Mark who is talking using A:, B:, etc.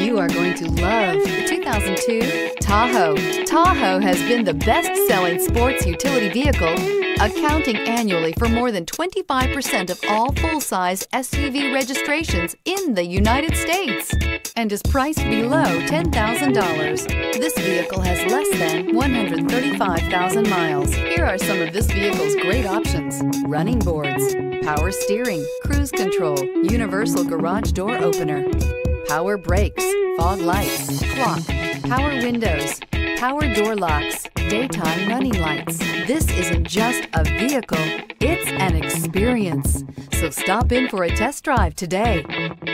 A: You are going to love the 2002 Tahoe. Tahoe has been the best-selling sports utility vehicle, accounting annually for more than 25% of all full-size SUV registrations in the United States and is priced below $10,000. This vehicle has less than 135,000 miles. Here are some of this vehicle's great options: running boards, power steering, cruise control, universal garage door opener, power brakes, fog lights, clock, power windows, power door locks, daytime running lights. This isn't just a vehicle, it's an experience. So stop in for a test drive today.